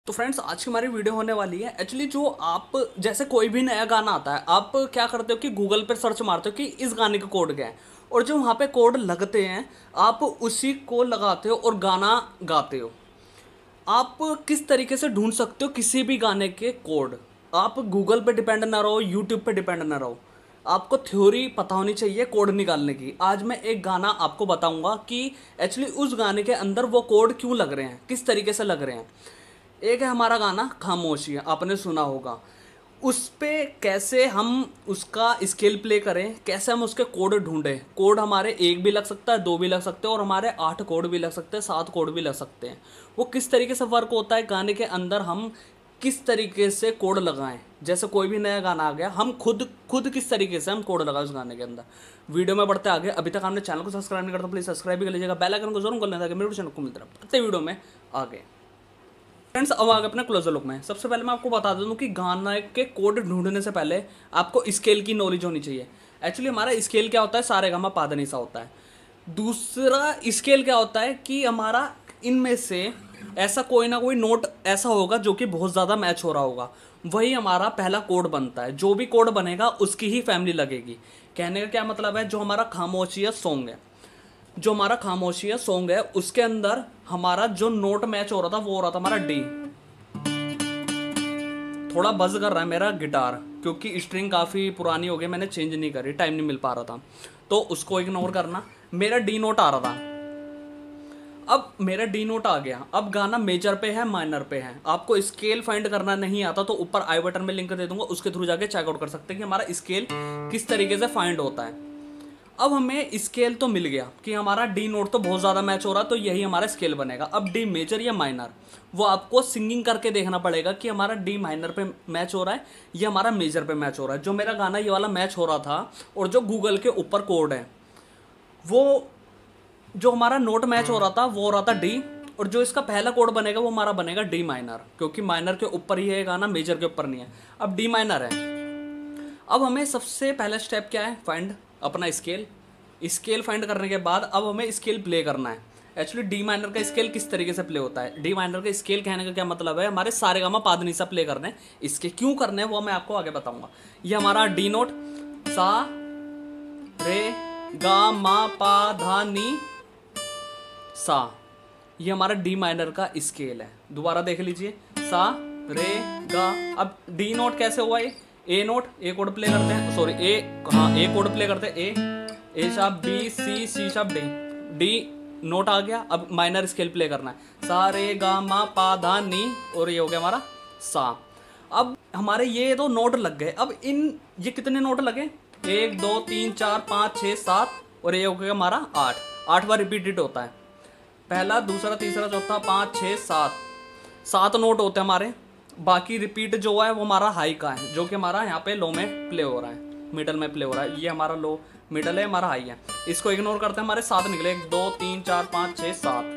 तो फ्रेंड्स आज की हमारी वीडियो होने वाली है। एक्चुअली जो आप जैसे कोई भी नया गाना आता है, आप क्या करते हो कि गूगल पर सर्च मारते हो कि इस गाने का कोड क्या है, और जो वहाँ पे कोड लगते हैं आप उसी को लगाते हो और गाना गाते हो। आप किस तरीके से ढूंढ सकते हो किसी भी गाने के कोड? आप गूगल पे डिपेंड ना रहो, यूट्यूब पे डिपेंड ना रहो, आपको थ्योरी पता होनी चाहिए कोड निकालने की। आज मैं एक गाना आपको बताऊंगा कि एक्चुअली उस गाने के अंदर वो कोड क्यों लग रहे हैं, किस तरीके से लग रहे हैं। एक है हमारा गाना खामोशी, आपने सुना होगा। उस पे कैसे हम उसका स्केल प्ले करें, कैसे हम उसके कोड ढूंढें। कोड हमारे एक भी लग सकता है, दो भी लग सकते हैं, और हमारे 8 कोड भी लग सकते हैं, 7 कोड भी लग सकते हैं। वो किस तरीके से वर्क होता है गाने के अंदर, हम किस तरीके से कोड लगाएं। जैसे कोई भी नया गाना आ गया, हम खुद किस तरीके से हम कोड लगाएं उस गाने के अंदर। वीडियो में बढ़ते आगे। अभी तक आपने चैनल को सब्सक्राइब नहीं करता, प्लीज़ सब्सक्राइब भी कर लीजिएगा, बेल आइकन को जरूर कर लेना ताकि मेरे चैनल को मिलता रहे। बढ़ते वीडियो में आगे। फ्रेंड्स अब आगे अपने क्लोजर लुक में। सबसे पहले मैं आपको बता दूं कि गाना के कोड ढूंढने से पहले आपको स्केल की नॉलेज होनी चाहिए। एक्चुअली हमारा स्केल क्या होता है, सारेगामा पाधानीसा होता है। दूसरा स्केल क्या होता है कि हमारा इनमें से ऐसा कोई ना कोई नोट ऐसा होगा जो कि बहुत ज़्यादा मैच हो रहा होगा, वही हमारा पहला कोड बनता है। जो भी कोड बनेगा उसकी ही फैमिली लगेगी। कहने का क्या मतलब है, जो हमारा खामोशिया सॉन्ग है, जो हमारा खामोशिया सॉन्ग है उसके अंदर हमारा जो नोट मैच हो रहा था वो हो रहा था हमारा डी। थोड़ा बज कर रहा है मेरा गिटार क्योंकि स्ट्रिंग काफ़ी पुरानी हो गई, मैंने चेंज नहीं करी, टाइम नहीं मिल पा रहा था, तो उसको इग्नोर करना। मेरा डी नोट आ रहा था, अब मेरा डी नोट आ गया। अब गाना मेजर पे है, माइनर पे है। आपको स्केल फाइंड करना नहीं आता तो ऊपर आई बटन में लिंक दे दूंगा, उसके थ्रू जाके चेकआउट कर सकते हैं कि हमारा स्केल किस तरीके से फाइंड होता है। अब हमें स्केल तो मिल गया कि हमारा डी नोट तो बहुत ज़्यादा मैच हो रहा है, तो यही हमारा स्केल बनेगा। अब डी मेजर या माइनर, वो आपको सिंगिंग करके देखना पड़ेगा कि हमारा डी माइनर पे मैच हो रहा है या हमारा मेजर पे मैच हो रहा है। जो मेरा गाना ये वाला मैच हो रहा था, और जो गूगल के ऊपर कोड है, वो जो हमारा नोट मैच हो रहा था वो हो रहा था डी, और जो इसका पहला कोड बनेगा वो हमारा बनेगा डी माइनर, क्योंकि माइनर के ऊपर ही है गाना, मेजर के ऊपर नहीं है। अब डी माइनर है। अब हमें सबसे पहला स्टेप क्या है, फाइंड अपना स्केल। स्केल फाइंड करने के बाद अब हमें स्केल प्ले करना है। एक्चुअली डी माइनर का स्केल किस तरीके से प्ले होता है, डी माइनर का स्केल कहने का क्या मतलब है, हमारे सारेगामा पाधनीसा प्ले करने हैं। इसके क्यों करने हैं वो मैं आपको आगे बताऊंगा। ये हमारा डी नोट, सा रे गा मा पा धा नी सा, ये हमारा डी माइनर का स्केल है। दोबारा देख लीजिए, सा रे गा। अब डी नोट कैसे हुआ, ये ए नोट, ए कोड प्ले करते हैं, सॉरी ए, हाँ ए कोड प्ले करते हैं, A sharp B, C sharp D, D note आ गया। अब माइनर स्केल प्ले करना है, सा रे गा मा पा धा नी, और ये हो गया हमारा सा। अब हमारे ये दो नोट लग गए। अब ये कितने नोट लगे, 1 2 3 4 5 6 7, और ये हो गया हमारा 8। 8 बार रिपीटेड होता है, पहला दूसरा तीसरा चौथा 5 6 7, 7 नोट होते हैं हमारे। बाकी रिपीट जो है वो हमारा हाई का है, जो कि हमारा यहाँ पे लो में प्ले हो रहा है, मिडल में प्ले हो रहा है। ये हमारा लो मिडल है, हमारा हाई है। इसको इग्नोर करते हैं, हमारे 7 निकले, 1 2 3 4 5 6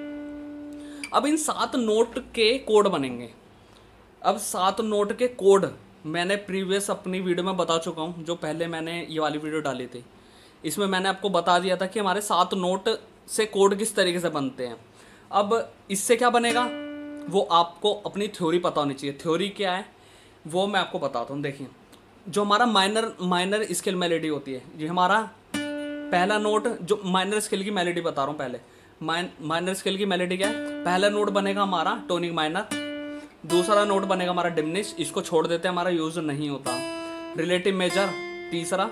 7। अब इन 7 नोट के कोड बनेंगे। अब 7 नोट के कोड मैंने प्रीवियस अपनी वीडियो में बता चुका हूँ, जो पहले मैंने ये वाली वीडियो डाली थी। इसमें मैंने आपको बता दिया था कि हमारे 7 नोट से कोड किस तरीके से बनते हैं। अब इससे क्या बनेगा वो आपको अपनी थ्योरी पता होनी चाहिए। थ्योरी क्या है वो मैं आपको बताता हूँ। देखिए, जो हमारा माइनर स्केल मेलेडी होती है, ये हमारा पहला नोट, जो माइनर स्केल की मेलेडी बता रहा हूँ पहले। माइनर स्केल की मेलेडी क्या है, पहला नोट बनेगा हमारा टोनिक माइनर, दूसरा नोट बनेगा हमारा डिमिनिश, इसको छोड़ देते हैं, हमारा यूज नहीं होता। रिलेटिव मेजर तीसरा,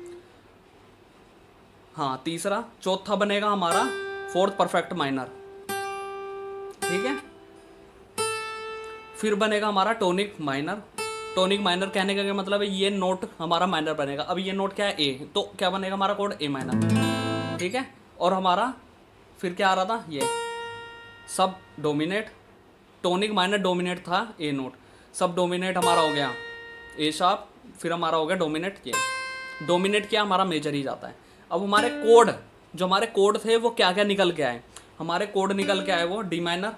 हाँ तीसरा, चौथा बनेगा हमारा फोर्थ परफेक्ट माइनर, ठीक है। फिर बनेगा हमारा टोनिक माइनर। टोनिक माइनर कहने का क्या मतलब है, ये नोट हमारा माइनर बनेगा। अब ये नोट क्या है, ए, तो क्या बनेगा हमारा कोड ए माइनर, ठीक है। और हमारा फिर क्या आ रहा था, ये सब डोमिनेट, टोनिक माइनर डोमिनेट था ए नोट, सब डोमिनेट हमारा हो गया ए शार्प, फिर हमारा हो गया डोमिनेट, ये डोमिनेट क्या हमारा मेजर ही जाता है। अब हमारे कोड, जो हमारे कोड थे वो क्या क्या निकल के आए, हमारे कोड निकल के आए वो D minor,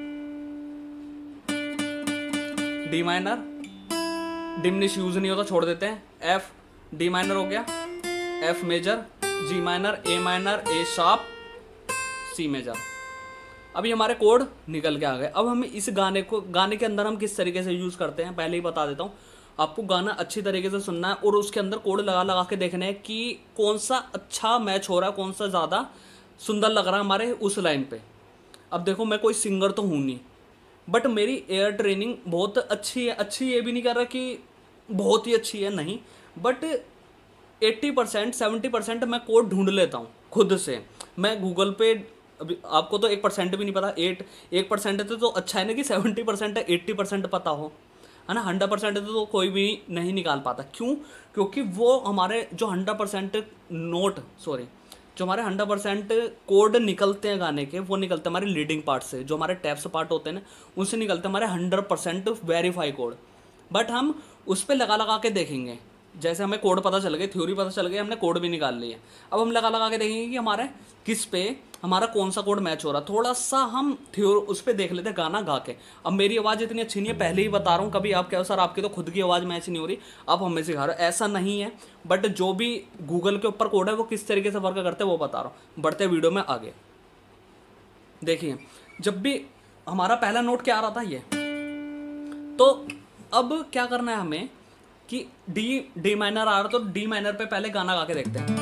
D minor, diminish use नहीं होता छोड़ देते हैं, एफ डी माइनर हो गया, F major, G minor, A sharp, C major. अभी हमारे कोड निकल के आ गए। अब हम इस गाने के अंदर हम किस तरीके से यूज़ करते हैं पहले ही बता देता हूँ। आपको गाना अच्छी तरीके से सुनना है और उसके अंदर कोड लगा लगा के देखना है कि कौन सा अच्छा मैच हो रहा है, कौन सा ज़्यादा सुंदर लग रहा है हमारे उस लाइन पे। अब देखो मैं कोई सिंगर तो हूँ नहीं, बट मेरी एयर ट्रेनिंग बहुत अच्छी है। अच्छी ये भी नहीं कर रहा कि बहुत ही अच्छी है, नहीं, बट 80% 70% मैं कोड ढूंढ लेता हूँ खुद से। मैं गूगल पे, अभी आपको तो 1% भी नहीं पता, 1% है तो अच्छा है ना कि 70% है, 80% पता हो, है ना। 100% है तो कोई भी नहीं निकाल पाता। क्यों? क्योंकि वो हमारे जो 100% जो हमारे 100% कोड निकलते हैं गाने के, वो निकलते हैं हमारे लीडिंग पार्ट से, जो हमारे टैप्स पार्ट होते हैं ना, उनसे निकलते हैं हमारे 100% वेरीफाई कोड। बट हम उस पर लगा लगा के देखेंगे, जैसे हमें कोड पता चल गया, थ्योरी पता चल गई, हमने कोड भी निकाल लिया। अब हम लगा लगा के देखेंगे कि हमारे किस पे हमारा कौन सा कोड मैच हो रहा है। थोड़ा सा हम थ्योरी उस पर देख लेते हैं गाना गा के। अब मेरी आवाज़ इतनी अच्छी नहीं है, पहले ही बता रहा हूँ। कभी आप कहो सर आपकी तो खुद की आवाज़ मैच नहीं हो रही, आप हमें सिखा रहे हो, ऐसा नहीं है। बट जो भी गूगल के ऊपर कोड है वो किस तरीके से वर्क करते हैं वो बता रहा हूँ। बढ़ते वीडियो में आगे देखिए, जब भी हमारा पहला नोट क्या आ रहा था ये, तो अब क्या करना है हमें कि डी माइनर आ रहा, तो डी माइनर पे पहले गाना गा के देखते हैं।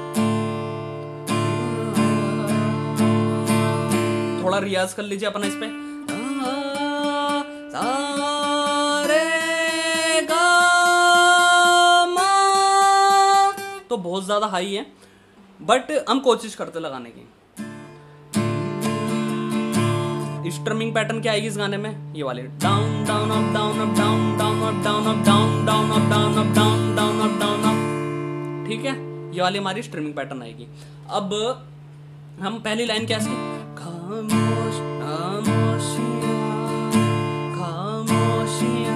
थोड़ा रियाज कर लीजिए अपना इस पे। सारे गा मा, तो बहुत ज्यादा हाई है, बट हम कोशिश करते लगाने की। स्ट्रमिंग पैटर्न क्या आएगी इस गाने में, ये वाली down down up down up down down up down up down down up down up down down up down up, ठीक है, ये वाली हमारी स्ट्रमिंग पैटर्न आएगी। अब हम पहली लाइन क्या इसकी, खामोश खामोशियां खामोशियां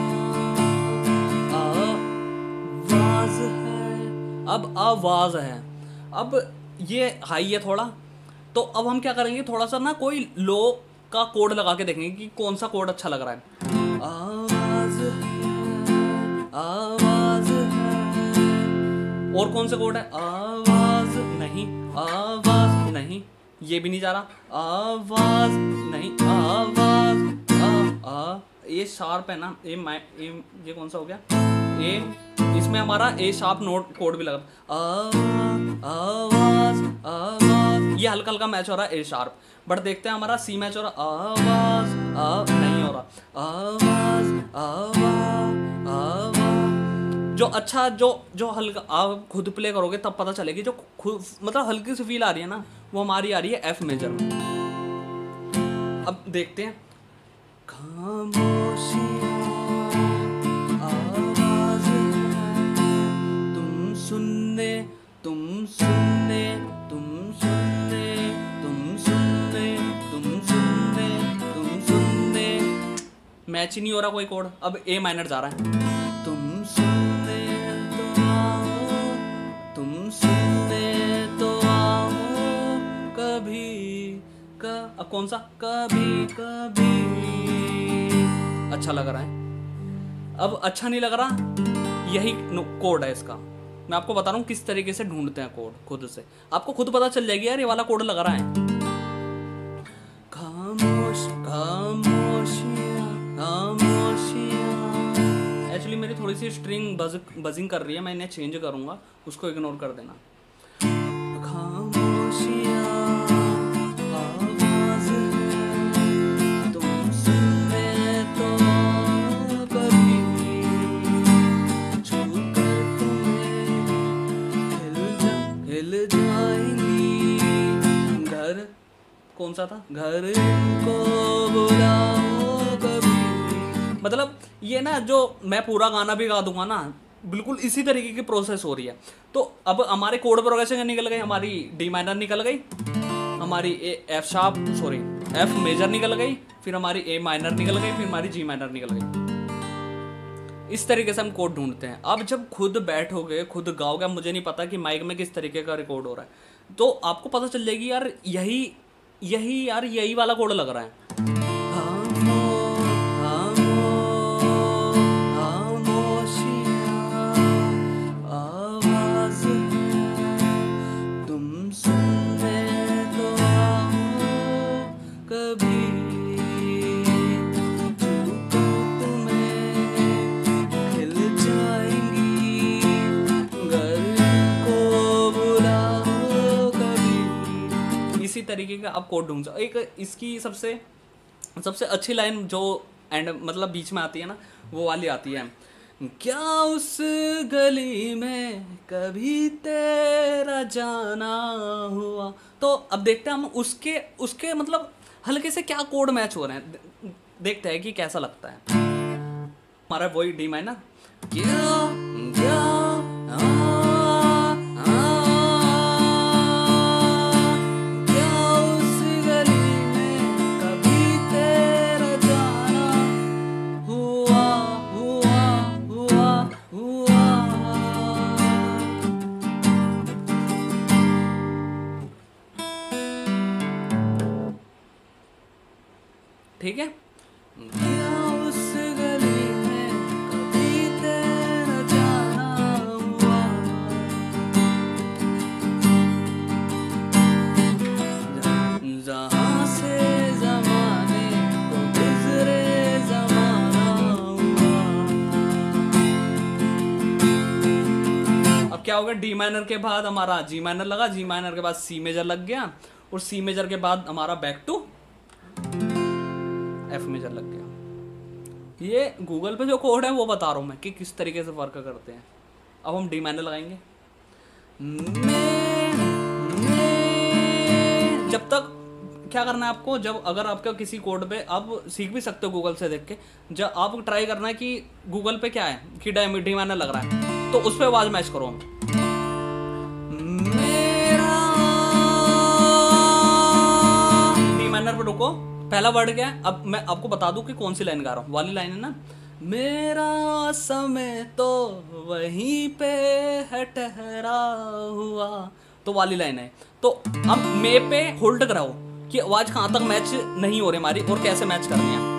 आवाज है। अब आवाज है, अब ये हाई है थोड़ा, तो अब हम क्या करेंगे, थोड़ा सा ना कोई लो का कोड लगा के देखेंगे कि कौन सा कोड अच्छा लग रहा है। आवाज है, आवाज है, और कौन सा कोड है, आवाज नहीं, आवाज नहीं, ये भी नहीं जा रहा, आवाज नहीं, आवाज ये शार्प है ना, ये कौन सा हो गया, ए, इसमें हमारा ए शार्प नोट कोड भी लगा, आवाज आवाज, ये हल्का हल्का मैच हो रहा है ए शार्प। बट देखते हैं हमारा सी मैच हो रहा, आवाज नहीं हो रहा, आवाज आवाज आवाज। जो अच्छा जो हल्का आप खुद प्ले करोगे तब पता चलेगी, जो खुद मतलब हल्की सी फील आ रही है ना, वो हमारी आ रही है एफ मेजर में। अब देखते हैं, खामोशियां आवाज तुम सुनने तुम सुनने तुम सुनने तुम सुनने तुम सुनने तुम सुनने, मैच ही नहीं हो रहा कोई कोड। अब ए माइनर जा रहा है, तुम सुनने तो आओ, तुम सुनने तो आओ कभी का, अब कौन सा, कभी कभी, अच्छा लग रहा है। अब अच्छा नहीं लग रहा, यही कोड है इसका। मैं आपको बता रहा हूँ किस तरीके से ढूंढते हैं कोड खुद से, आपको खुद पता चल जाएगी यार ये वाला कोड लग रहा है। खामोश खामोशियां खामोशियां, एक्चुअली मेरी थोड़ी सी स्ट्रिंग बजिंग कर रही है, मैं इन्हें चेंज करूंगा, उसको इग्नोर कर देना। खामोशियां आवाज है, तुम सुनने तो कभी, छूकर तुम्हें हिल जाएंगी, घर कौन सा था, घर को बुलाओ कभी। मतलब ये ना, जो मैं पूरा गाना भी गा दूंगा ना, बिल्कुल इसी तरीके की प्रोसेस हो रही है। तो अब हमारे कोड प्रोग्रेशन निकल गई, हमारी डी माइनर निकल गई, हमारी एफ मेजर निकल गई, फिर हमारी ए माइनर निकल गई, फिर हमारी जी माइनर निकल गई। इस तरीके से हम कोड ढूंढते हैं। अब जब खुद बैठोगे खुद गाओगे, मुझे नहीं पता कि माइक में किस तरीके का रिकॉर्ड हो रहा है, तो आपको पता चल जाएगी यार यही वाला कोड लग रहा है। तुम सुनने तो आओ कभी, तरीके का आप कोड ढूंढ सकते। एक इसकी सबसे सबसे अच्छी लाइन जो एंड मतलब बीच में आती है ना, वो वाली आती है, क्या उस गली में कभी तेरा जाना हुआ। तो अब देखते हैं हम उसके उसके मतलब हल्के से क्या कोड मैच हो रहे हैं, देखते हैं कि कैसा लगता है। हमारा वही डी माइनर, क्या क्या आ, आ, क्या उस गली में कभी तेरा जाना हुआ हुआ हुआ हुआ। ठीक है, क्या उस गली में कभी तेरा जाना हुआ, जहाँ से ज़माने को गुज़रे ज़माना हुआ। अब क्या होगा, डी माइनर के बाद हमारा जी माइनर लगा, जी माइनर के बाद सी मेजर लग गया, और सी मेजर के बाद हमारा बैक टू एफ मेजर लग गया। ये गूगल पे जो कोड है वो बता रहा हूँ मैं कि किस तरीके से वर्क करते हैं। अब हम डी माइनर लगाएंगे। जब तक क्या करना है आपको, जब अगर आपका किसी कोड पे आप सीख भी सकते हो गूगल से देख के, जब आप ट्राई करना है कि गूगल पे क्या है कि डी माइनर लग रहा है, तो उस पर आवाज मैच करो। डी माइनर पे रुको, पहला वर्ड क्या है, अब मैं आपको बता दूं कि कौन सी लाइन गा रहा हूँ। वाली लाइन है ना, मेरा समय तो वहीं पे है ठहरा हुआ, तो वाली लाइन है। तो अब मे पे होल्ड कराओ कि आवाज कहाँ तक मैच नहीं हो रही हमारी और कैसे मैच करनी है।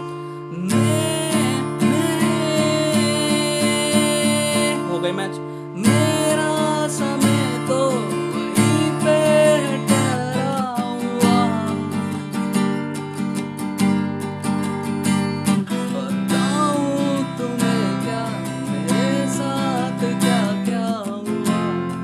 हो गई मैच, मेरा समय तो वहीं पे ठहरा हुआ, बताऊं तुम्हें क्या मेरे साथ क्या क्या हुआ।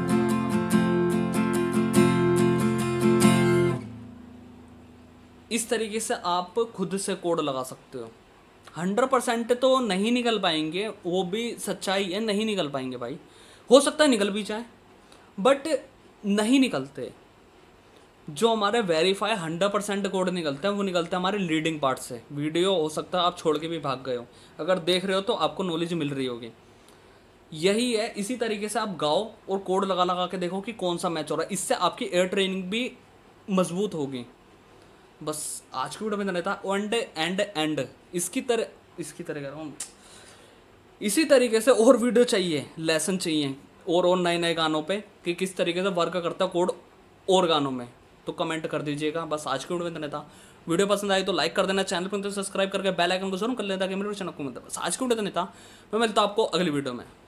इस तरीके से आप खुद से कोड लगा सकते हो। 100% तो नहीं निकल पाएंगे, वो भी सच्चाई है, नहीं निकल पाएंगे भाई। हो सकता है निकल भी जाए, बट नहीं निकलते। जो हमारे वेरीफाई 100% कोड निकलते हैं वो निकलते हैं हमारे लीडिंग पार्ट से। वीडियो हो सकता है आप छोड़ के भी भाग गए हो, अगर देख रहे हो तो आपको नॉलेज मिल रही होगी। यही है, इसी तरीके से आप गाओ और कोड लगा लगा के देखो कि कौन सा मैच हो रहा है। इससे आपकी एयर ट्रेनिंग भी मजबूत होगी। बस आज की वीडियो में था एंड इसकी तरह कर रहा हूँ। इसी तरीके से और वीडियो चाहिए, लेसन चाहिए और नए नए गानों पे कि किस तरीके से वर्क करता है कोड और गानों में, तो कमेंट कर दीजिएगा। बस आज की वीडियो में था। वीडियो पसंद आई तो लाइक कर देना, चैनल पर तो सब्सक्राइब करके बेल आइकन को जरूर कर लेना ताकि मेरे चैनल को मिलता है। बस आज की वीडियो में था, मैं मिलता हूँ आपको अगली वीडियो में।